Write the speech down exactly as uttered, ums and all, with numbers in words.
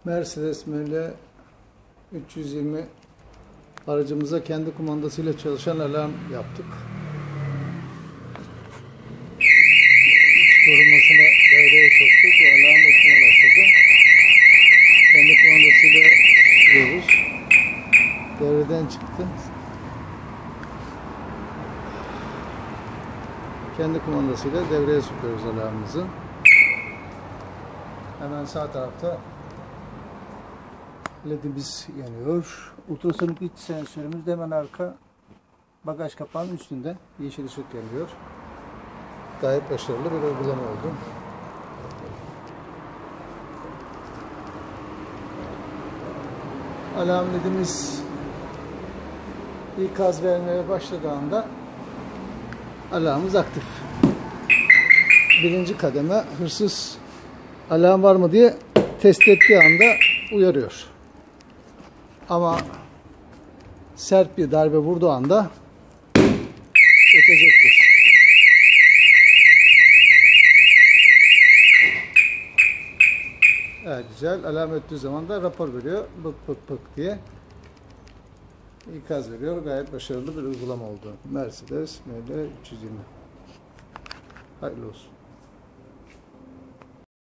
Mercedes M L üç yüz yirmi aracımıza kendi kumandasıyla çalışan alarm yaptık. İç korumasını devreye soktuk ve alarm etmeye başladı. Kendi kumandasıyla sürüyoruz. Devreden çıktı. Kendi kumandasıyla devreye sokuyoruz alarmımızı. Hemen sağ tarafta L E D'imiz yanıyor. Ultrasonik iç sensörümüz de hemen arka bagaj kapağının üstünde. Yeşil ışık yanıyor. Gayet başarılı bir uygulama oldu. Alarm L E D'imiz ikaz vermeye başladığı anda alarmımız aktif. Birinci kademe hırsız alarm var mı diye test ettiği anda uyarıyor. Ama sert bir darbe vurduğu anda ötecektir. Evet, güzel. Alarm öttüğü zaman da rapor veriyor. Bık bık bık diye ikaz veriyor. Gayet başarılı bir uygulama oldu. Mercedes M L üç yüz yirmi. Hayırlı olsun.